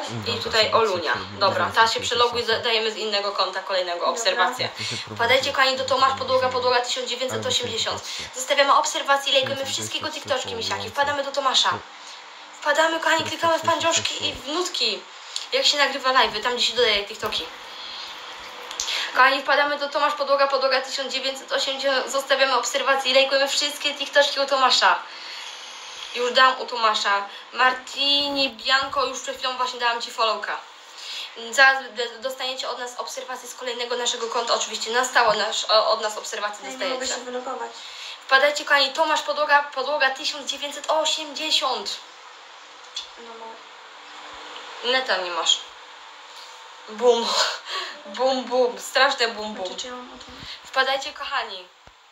I tutaj Olunia. Dobra, teraz się przeloguj, dajemy z innego konta kolejnego obserwację. Wpadajcie kochani do Tomasz Podłoga 1980. Zostawiamy obserwacje i lejkujemy wszystkiego TikToczki, misiaki. Wpadamy do Tomasza. Wpadamy kochani, klikamy w pandzioszki i w nutki. Jak się nagrywa live'y, tam gdzie się dodaje TikToki. Kochani, wpadamy do Tomasz Podłoga 1980. Zostawiamy obserwacje i lejkujemy wszystkie TikToczki u Tomasza. Już dałam u Tomasza. Martini Bianco, już przed chwilą właśnie dałam Ci followka. Zaraz dostaniecie od nas obserwacje z kolejnego naszego konta. Oczywiście na stałe od nas obserwacje dostajecie. Nie mogę się wylogować. Wpadajcie kochani, Tomasz Podłoga 1980. No mogę. Neta nie masz. Bum. Bum, bum. Straszne bum, bum. Wpadajcie kochani.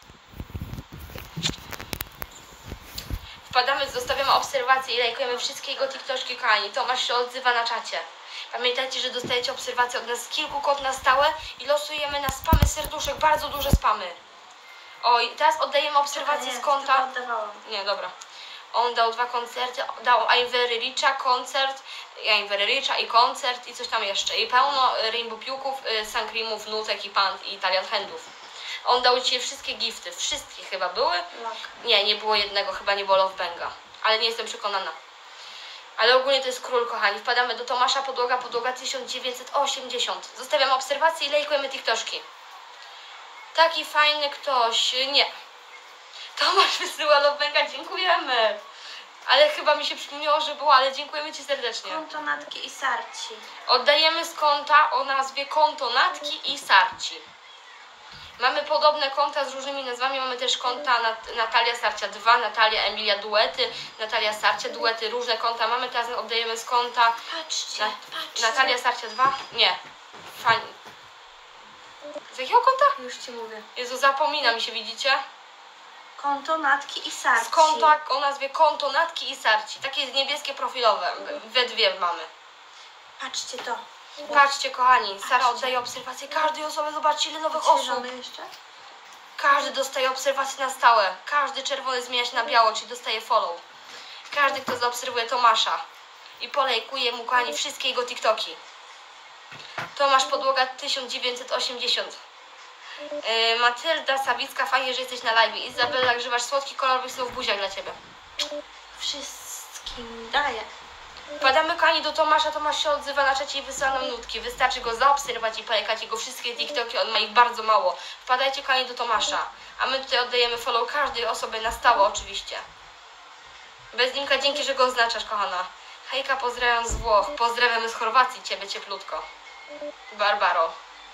Wpadamy, zostawiamy obserwacje i lajkujemy wszystkie jego TikToczki, kochani. Tomasz się odzywa na czacie. Pamiętajcie, że dostajecie obserwacje od nas z kilku kont na stałe i losujemy na spamy serduszek, bardzo duże spamy. O, i teraz oddajemy obserwacje z konta. Nie, dobra. On dał 2 koncerty, dał I'm Very Richa koncert, I'm Very Richa i koncert i coś tam jeszcze. I pełno Rainbow Piuków, Suncreamów, nutek i pant i Italian Handów. On dał Ci wszystkie gifty, wszystkie chyba były? Nie, nie było jednego, chyba nie było Love Banga, ale nie jestem przekonana. Ale ogólnie to jest król, kochani. Wpadamy do Tomasza Podłoga 1980. Zostawiamy obserwacje i lejkujemy TikToczki. Taki fajny ktoś, nie. Tomasz wysyła Love Banga, dziękujemy. Ale chyba mi się przypomniało, że było, ale dziękujemy Ci serdecznie. Konto Natki i Sarci. Oddajemy z konta o nazwie Konto Natki i Sarci. Mamy podobne konta z różnymi nazwami, mamy też konta Natalia Sarcia 2, Natalia Emilia Duety, Natalia Sarcia Duety, różne konta mamy, teraz oddajemy z konta Patrzcie. Natalia Sarcia 2, nie, fajnie. Z jakiego konta? Już Ci mówię. Jezu, zapomina mi się, widzicie? Konto Natki i Sarci. Z konta o nazwie Konto Natki i Sarci, takie niebieskie profilowe, we dwie mamy. Patrzcie to. Patrzcie kochani, Sara oddaje obserwacje każdej osoby, zobaczcie ile nowych osób. Jeszcze? Każdy dostaje obserwacje na stałe. Każdy czerwony zmienia się na biało, czyli dostaje follow. Każdy, kto zaobserwuje Tomasza i polejkuje mu, kochani, wszystkie jego TikToki. Tomasz Podłoga 1980. Matylda Sawicka, fajnie, że jesteś na live. Izabella Grzywasz, słodki kolorowych snów, buziak dla Ciebie. Wszystkim daję. Wpadamy kochani do Tomasza, Tomasz się odzywa na czacie i wysyła nam nutki. Wystarczy go zaobserwować i polejkać jego wszystkie TikToki, on ma ich bardzo mało. Wpadajcie kochani do Tomasza, a my tutaj oddajemy follow każdej osobie na stałe oczywiście. Bez linka, dzięki, że go oznaczasz, kochana. Hejka, pozdrawiam z Włoch, pozdrawiamy z Chorwacji Ciebie cieplutko. Barbaro.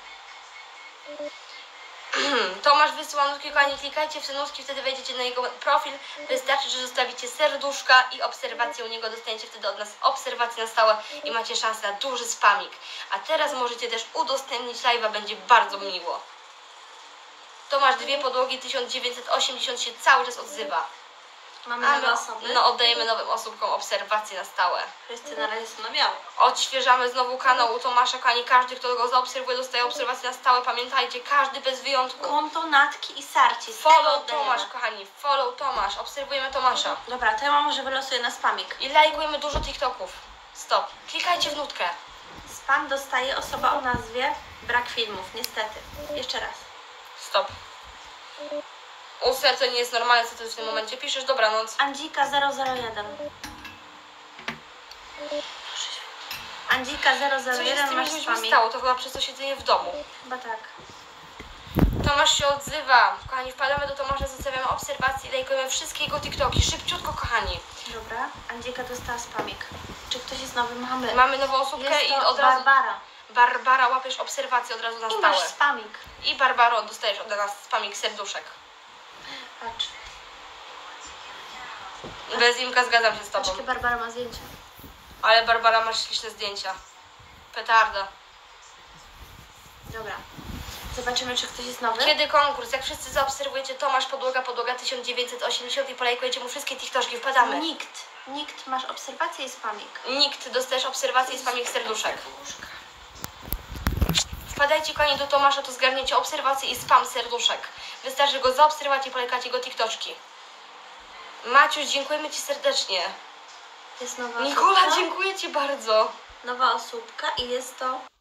Tomasz wysyła nutki, kochani, klikajcie w te nutki, wtedy wejdziecie na jego profil. Wystarczy, że zostawicie serduszka i obserwację u niego, dostaniecie wtedy od nas obserwacje na stałe i macie szansę na duży spamik. A teraz możecie też udostępnić live'a, będzie bardzo miło. Tomasz 2 Podłogi 1980 się cały czas odzywa. Mamy nowe osoby. No, oddajemy nowym osobom obserwacje na stałe. Wszyscy na razie są na biało. Odświeżamy znowu kanał u Tomasza, kochani, każdy, kto go zaobserwuje, dostaje obserwacje na stałe. Pamiętajcie, każdy bez wyjątku. Konto Natki i Sarci. Follow Tomasz, kochani, follow Tomasz, obserwujemy Tomasza. Dobra, to ja mam może wylosuję na spamik. I lajkujemy dużo TikToków. Stop. Klikajcie w nutkę. Spam dostaje osoba o nazwie Brak Filmów, niestety. Jeszcze raz. Stop. User to nie jest normalne, co ty w tym momencie piszesz. Dobranoc. Andzika 001. Andzika 001 masz spamik. Stało, to chyba przez to siedzenie w domu. Chyba tak. Tomasz się odzywa. Kochani, wpadamy do Tomasza, zostawiamy obserwacje i lajkujemy wszystkie jego TikToki. Szybciutko, kochani. Dobra, Andzika dostała spamik. Czy ktoś jest nowy? Mamy. Mamy nową osobkę i od razu... Barbara. Barbara, łapiesz obserwację od razu na I stałe. masz spamik. I Barbaro, dostajesz od nas spamik serduszek. Patrz. Bez Imka zgadzam się z tobą. Jakie Barbara ma zdjęcia. Ale Barbara, masz śliczne zdjęcia. Petarda. Dobra. Zobaczymy, czy ktoś jest nowy. Kiedy konkurs? Jak wszyscy zaobserwujecie Tomasz Podłoga 1980 i polajkujecie mu wszystkie TikToki, wpadamy. Nikt, masz obserwację i spamik. Nikt, dostajesz obserwację i spamik serduszek. Wpadajcie kochani do Tomasza, to zgarniecie obserwację i spam serduszek. Wystarczy go zaobserwować i polajkacie jego TikToczki. Maciuś, dziękujemy Ci serdecznie. Jest nowa Nikola, osoba. dziękuję Ci bardzo. nowa osóbka i jest to